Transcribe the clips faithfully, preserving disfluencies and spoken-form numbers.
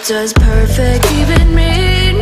does perfect even mean?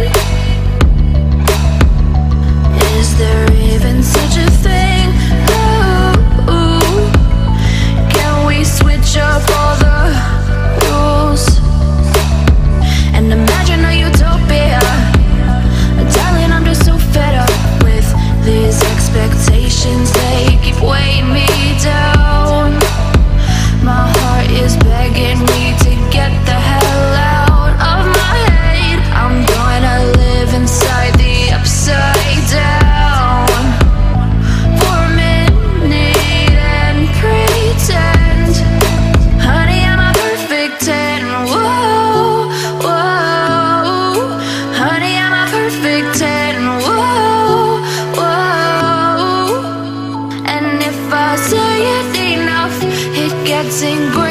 Is there even such a thing? Ooh, can we switch up all the rules and imagine a utopia? Darling, I'm just so fed up with these expectations. They keep weighing me down. My heart is begging me to get the hell out of my head. I'm gonna live inside the upside down for a minute and pretend, honey, I'm a perfect ten. Whoa, whoa, honey, I'm a perfect ten. Whoa, whoa, and if I say it enough, it gets ingrained.